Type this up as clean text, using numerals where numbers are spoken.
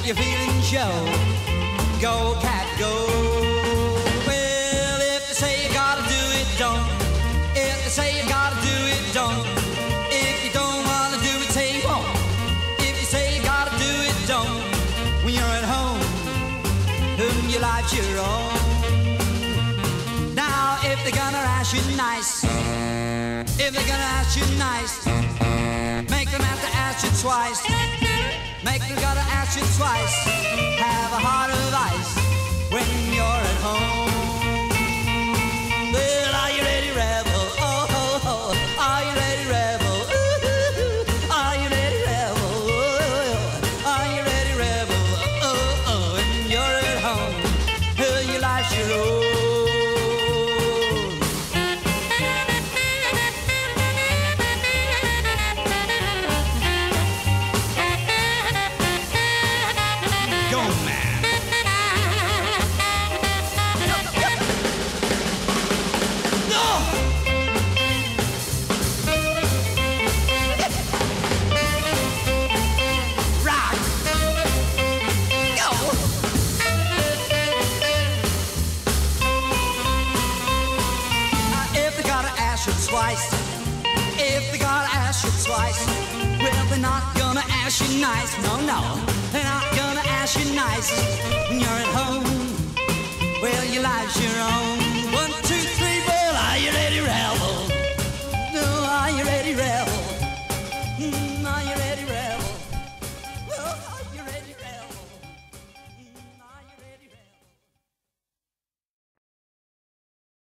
your feelings show. Go, cat, go. Well, if they say you gotta do it, don't. If they say you gotta do it, don't. If you don't wanna do it, say you won't. If you say you gotta do it, don't. When you're at home, whom your life's your own. Now, if they're gonna ask you nice, if they're gonna ask you nice, make them have to ask you twice. Make them gotta ask you twice. Have a heart of ice when you're at home. Well, are you ready, rebel? Oh, oh, oh. Are you ready, rebel? Ooh, ooh, ooh. Are you ready, rebel? Oh, oh. Are you ready, rebel? Oh, oh. When you're at home, your life's your own. Twice, if they gotta ask you twice, well, they're not gonna ask you nice. No, no, they're not gonna ask you nice. When you're at home, well, your life's your own.